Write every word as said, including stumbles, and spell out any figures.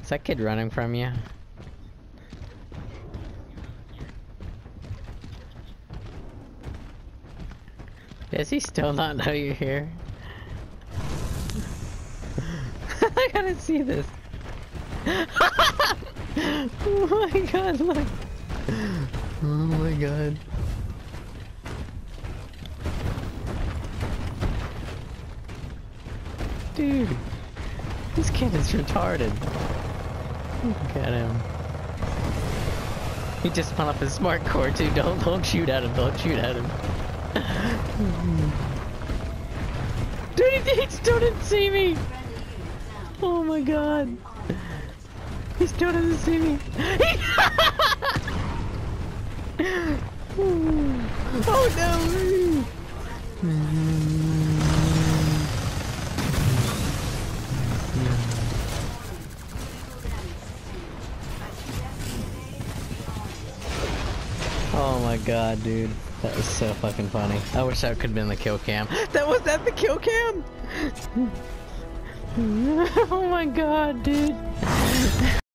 Is that kid running from you? Does he still not know you're here? I gotta see this. Oh my god, look. Oh my god. Dude, this kid is retarded. Look at him. He just spun up his smart core too. Don't don't shoot at him. Don't shoot at him. Dude, he, he still didn't see me. Oh my god. He still doesn't see me. Oh no. Oh my god, dude. That was so fucking funny. I wish that could have been the kill cam. That was that the kill cam? Oh my god, dude.